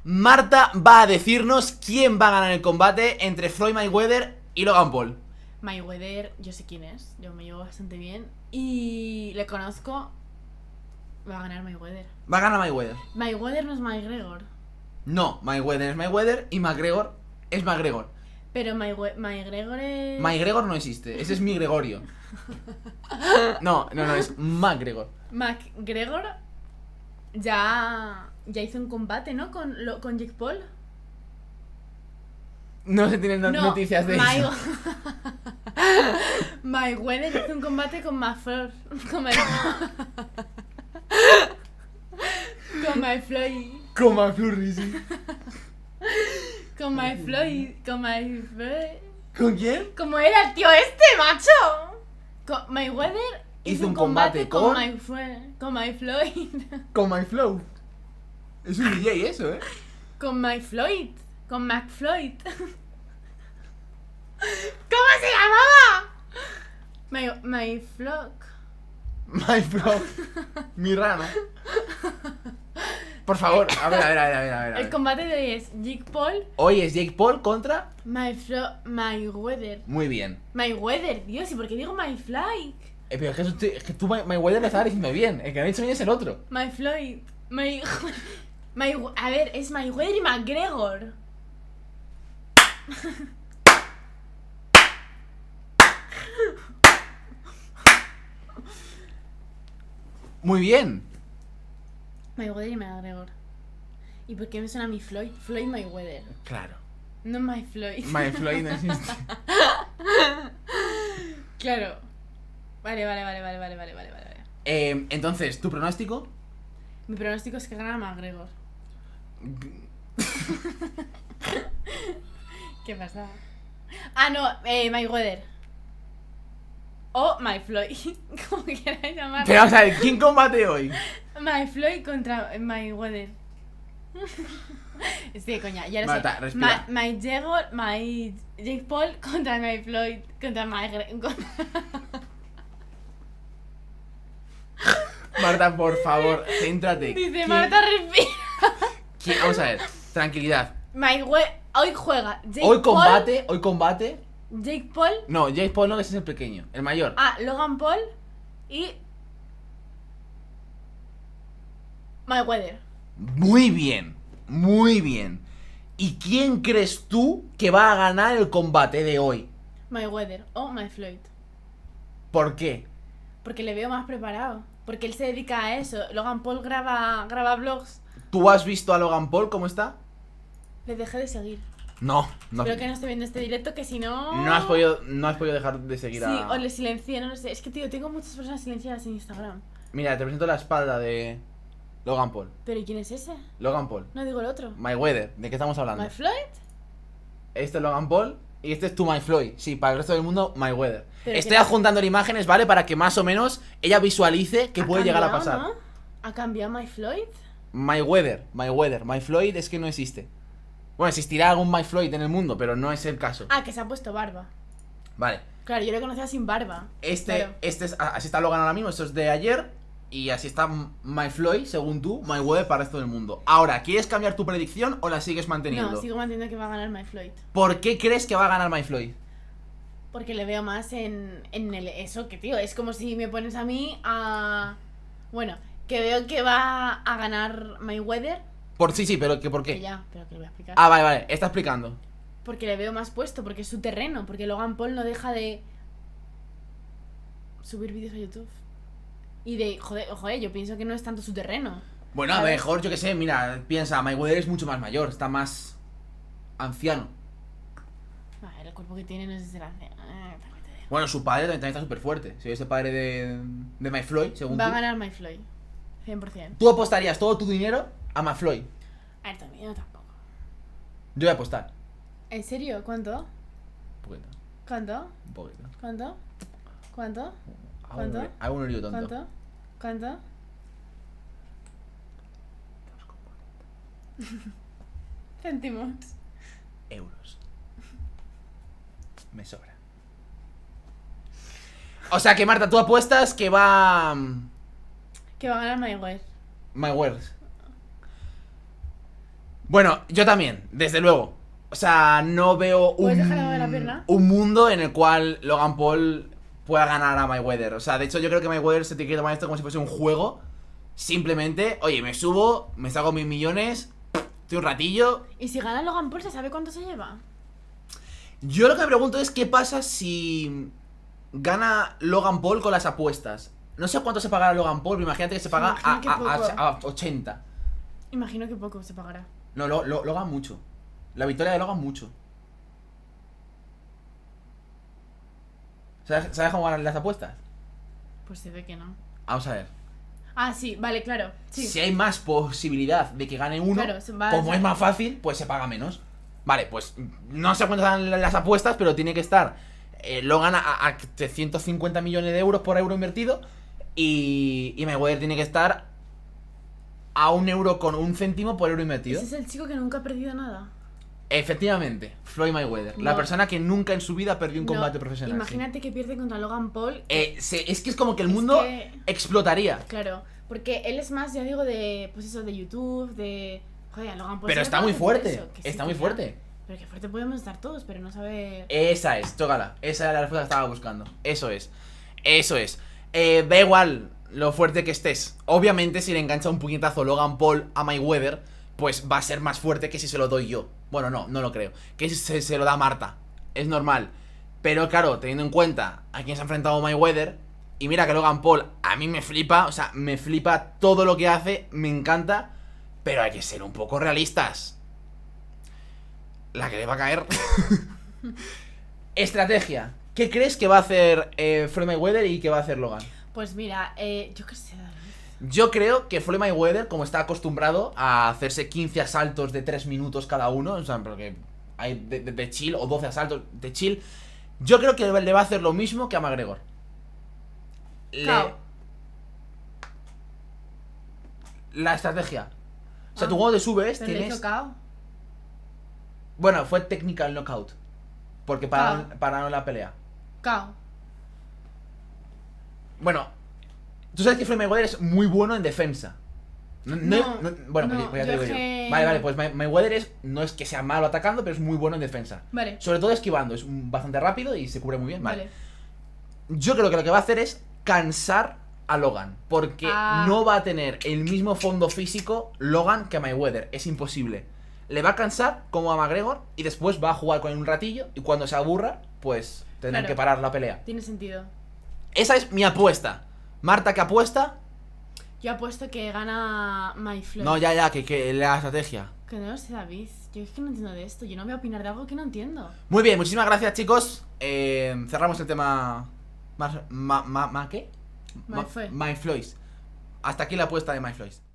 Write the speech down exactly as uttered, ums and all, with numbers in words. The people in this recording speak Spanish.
Marta va a decirnos quién va a ganar el combate entre Floyd Mayweather y Logan Paul. Mayweather, yo sé quién es, yo me llevo bastante bien y le conozco. Va a ganar Mayweather. Va a ganar Mayweather. Mayweather no es McGregor. No, Mayweather es Mayweather y McGregor es McGregor. Pero Maywe McGregor es... McGregor no existe, ese es mi Gregorio. No, no, no, es McGregor. McGregor ya, ya hizo un combate, ¿no? Con, lo, con Jake Paul. No se tienen no, noticias de My... eso. Mayweather hizo un combate con Maflor. Con My... con My Floyd. Con McFlurry, sí. Con My Floyd. Con My Floyd. ¿Con quién? ¿Cómo era el tío este, macho? Con Mayweather hizo, hizo un combate, combate con, con, My Floyd, con My Floyd. Con My Flow. Es un D J eso, ¿eh? Con My Floyd. Con McFloyd. ¿Cómo se llamaba? My, my Flock. My Flock. Mi rana. Por favor, a ver, a ver, a ver, a ver, a ver. El combate de hoy es Jake Paul. Hoy es Jake Paul contra My Flo Mayweather. Muy bien. Mayweather, Dios, ¿y por qué digo My Fly? Eh, pero es que, tú, es que tú Mayweather le estabas diciendo bien. El que me ha dicho bien es el otro. My Floyd. My, My, a ver, es Mayweather y McGregor. Muy bien. Mayweather y McGregor. ¿Y por qué me suena mi Floyd? Floyd Mayweather. Claro. No My Floyd. My Floyd no existe. Claro. Vale, vale, vale, vale, vale, vale, vale, vale. Eh, entonces, ¿tu pronóstico? Mi pronóstico es que gana McGregor. ¿Qué pasa? Ah, no, eh, Mayweather. O My Floyd. Como quieras llamarlo. Pero vamos a ver, ¿quién combate hoy? My Floyd contra Mayweather. Estoy de coña, ya lo Marta, sé. respira. My, my, Jagger, my Jake Paul contra My Floyd. Contra My... Contra... Marta, por favor, céntrate. Dice ¿Quién... Marta, respira. ¿Quién? Vamos a ver, tranquilidad. Mayweather. Hoy juega Jake Hoy combate, Paul, hoy combate. Jake Paul. No, Jake Paul no, ese es el pequeño, el mayor. Ah, Logan Paul y Mayweather. Muy bien, muy bien. ¿Y quién crees tú que va a ganar el combate de hoy? Mayweather o My Floyd. ¿Por qué? Porque le veo más preparado. Porque él se dedica a eso. Logan Paul graba, graba vlogs. ¿Tú has visto a Logan Paul cómo está? Le dejé de seguir. No, no. Espero que no esté viendo este directo, que si no... No has podido, no has podido dejar de seguir Sí, a... o le silencié, no lo sé. Es que, tío, tengo muchas personas silenciadas en Instagram. Mira, te presento la espalda de Logan Paul. ¿Pero y quién es ese? Logan Paul. No digo el otro. Mayweather, ¿de qué estamos hablando? ¿My Floyd? Este es Logan Paul y este es tu My Floyd. Sí, para el resto del mundo, Mayweather. Pero Estoy que- adjuntando imágenes, ¿vale? Para que más o menos ella visualice que ¿Ha puede llegar a cambiado, pasar. ¿no? ¿Ha cambiado My Floyd? Mayweather, Mayweather. My Floyd es que no existe. Bueno, existirá algún My Floyd en el mundo, pero no es el caso. Ah, que se ha puesto barba. Vale. Claro, yo lo conocía sin barba. Este, Claro. este es, así está Logan ahora mismo, esto es de ayer. Y así está My Floyd, según tú, Mayweather para el resto del mundo. Ahora, ¿quieres cambiar tu predicción o la sigues manteniendo? No, sigo manteniendo que va a ganar My Floyd. ¿Por qué crees que va a ganar My Floyd? Porque le veo más en, en el, eso que, tío, es como si me pones a mí a... Bueno, que veo que va a ganar Mayweather. Por sí, sí, pero que ¿por Que qué? ya, pero que lo voy a explicar. Ah, vale, vale, está explicando. Porque le veo más puesto, porque es su terreno. Porque Logan Paul no deja de subir vídeos a YouTube. Y de, joder, joder, yo pienso que no es tanto su terreno. Bueno, a lo ¿sabes? mejor, yo que sé, mira, piensa, Mayweather es mucho más mayor, está más anciano. A ver, el cuerpo que tiene no es de la... Ah, para que te dejo. Bueno, su padre también, también está súper fuerte. Si es el padre de, de My Floyd, según Va a tú. ganar My Floyd. cien por ciento. Tú apostarías todo tu dinero a My Floyd. A ver, también no tampoco. Yo voy a apostar. ¿En serio? ¿Cuánto? Un poquito, ¿Cuánto? un poquito. ¿Cuánto? ¿Cuánto? Hago ¿Cuánto? un- Hago un lío tonto. ¿Cuánto? ¿Cuánto? Céntimos. Euros. Me sobra. O sea que Marta, tú apuestas que va mm, Que va a ganar Mayweather. Mayweather. Bueno, yo también, desde luego. O sea, no veo ¿Puedes un, dejar de mover la pierna? un mundo en el cual Logan Paul pueda ganar a Mayweather. O sea, de hecho yo creo que Mayweather se tiene que tomar esto como si fuese un juego. Simplemente, oye, me subo, me saco mil millones, estoy un ratillo. ¿Y si gana Logan Paul, se sabe cuánto se lleva? Yo lo que me pregunto es qué pasa si gana Logan Paul con las apuestas. No sé cuánto se pagará Logan Paul, pero imagínate que se paga a, Imagino que a- poco. a- a ochenta. Imagino que poco se pagará. No, lo, lo, Logan mucho. La victoria de Logan mucho. ¿Sabes, ¿Sabes cómo ganan las apuestas? Pues se ve que no. Vamos a ver. Ah, sí, vale, claro. Sí. Si hay más posibilidad de que gane uno, Claro, se va- como es más fácil, pues se paga menos. Vale, pues no sé cuánto dan las apuestas, pero tiene que estar eh, Logan a, a ciento cincuenta millones de euros por euro invertido. Y, y Mayweather tiene que estar a un euro con un céntimo por euro invertido. Ese es el chico que nunca ha perdido nada. Efectivamente, Floyd Mayweather, la No. persona que nunca en su vida perdió un No, combate profesional. Imagínate que pierde contra Logan Paul. Sí. Eh, se- es que es como que el Es mundo que- explotaría. Claro, porque él es más, ya digo, de, pues eso, de YouTube, de... Joder, a Logan Paul Pero se le está muy conoce por fuerte, eso, que sí, está que muy ya. fuerte. Pero que fuerte podemos estar todos, pero no sabe... Esa es, tócala. Esa era la respuesta que estaba buscando. Eso es. Eso es. Eh, da igual lo fuerte que estés. Obviamente, si le engancha un puñetazo Logan Paul a Mayweather, pues va a ser más fuerte que si se lo doy yo. Bueno, no, no lo creo. Que si se, se lo da Marta. Es normal. Pero claro, teniendo en cuenta a quién se ha enfrentado Mayweather. Y mira que Logan Paul a mí me flipa. O sea, me flipa todo lo que hace. Me encanta. Pero hay que ser un poco realistas. La que le va a caer. Estrategia. ¿Qué crees que va a hacer eh, Floyd Mayweather y qué va a hacer Logan? Pues mira, eh, yo qué sé, David. Yo creo que Floyd Mayweather, como está acostumbrado a hacerse quince asaltos de tres minutos cada uno, o sea, porque hay de, de- de chill, o doce asaltos de chill, yo creo que le va a hacer lo mismo que a McGregor. Le- Cao. La estrategia. O sea, Ah, tú cuando te subes Pero le tienes... hizo cao. Bueno, fue technical knockout. Porque pararon, Cao. pararon la pelea. Cao. Bueno, tú sabes que Floyd Mayweather es muy bueno en defensa. No, no- No, no- bueno, pues, no, pues ya te yo digo yo. que- Vale, vale, pues May- Mayweather es, no es que sea malo atacando, pero es muy bueno en defensa. Vale. Sobre todo esquivando, es un- bastante rápido y se cubre muy bien. Vale. Vale. Yo creo que lo que va a hacer es cansar a Logan. Porque Ah. no va a tener el mismo fondo físico Logan que Mayweather. Es imposible. Le va a cansar como a McGregor y después va a jugar con él un ratillo. Y cuando se aburra, pues tendrán Claro. que parar la pelea. Tiene sentido. Esa es mi apuesta. Marta, ¿qué apuesta? Yo apuesto que gana My Floyd. No, ya, ya, que, que la estrategia. Que no lo sé, David. Yo es que no entiendo de esto. Yo no voy a opinar de algo que no entiendo. Muy bien, muchísimas gracias, chicos. Eh, cerramos el tema. Más, ma, ma, ma- ¿Qué? My Floyd. My Floyd. Hasta aquí la apuesta de My Floyd.